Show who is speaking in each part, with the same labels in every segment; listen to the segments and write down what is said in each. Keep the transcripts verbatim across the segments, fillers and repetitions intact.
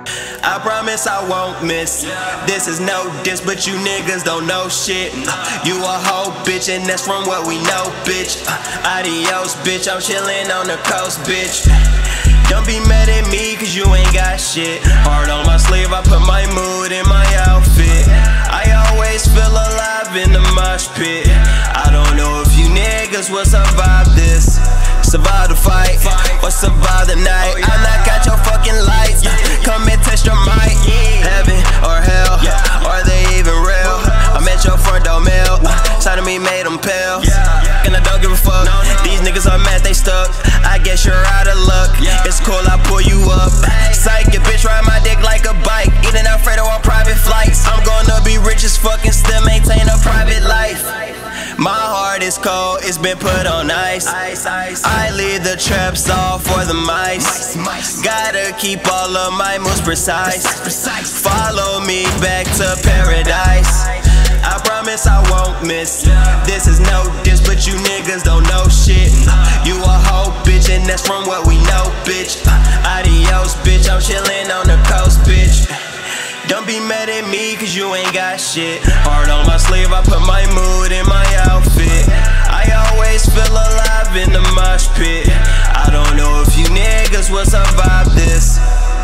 Speaker 1: I promise I won't miss. This is no diss, but you niggas don't know shit. You a hoe, bitch, and that's from what we know, bitch. Adios, bitch, I'm chillin' on the coast, bitch. Don't be mad at me, cause you ain't got shit. Heart on my sleeve, I put my mood in my outfit. I always feel alive in the mosh pit. I don't know if you niggas will survive this. Survive the fight, or survive the night. I knock out your fucking lights. Come and test your might. Heaven or hell, are they even real? I'm at your front door mail. Side of me made them pale. And I don't give a fuck. These niggas are mad, they stuck. I guess you're out of luck. It's cool, I pull you up. Psych, your bitch ride my dick like a bike. Eating Alfredo on private flights. I'm gonna be rich as fuck and still maintain a private life. My heart is cold, it's been put on ice. I leave the traps off for the mice. Gotta keep all of my moves precise. Follow me back to paradise. I promise I won't miss. This is no diss, but you niggas don't know shit. You a hoe, bitch, and that's from what we know, bitch. Adios, bitch, I'm chillin' on the coast, bitch. Don't be mad at me, cause you ain't got shit. Heart on my sleeve, I put my mood in my outfit. I always feel alive in the mosh pit. I don't know if you niggas will survive this.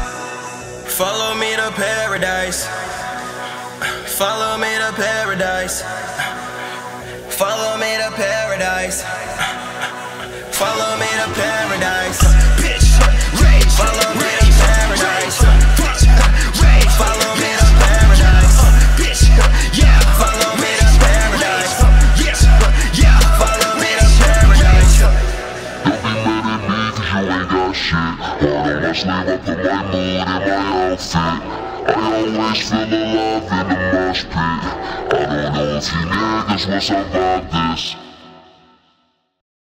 Speaker 1: Follow me to paradise. Follow me to paradise. Follow me to paradise. Follow me to paradise. Follow me to paradise. Follow me to paradise. Follow me to paradise. Follow me to paradise. Don't be mad at me, cause you ain't got shit. Heart on my sleeve, I put my mood in my outfit. I always feel alive in the mosh pit. I don't know if you niggas will survive this.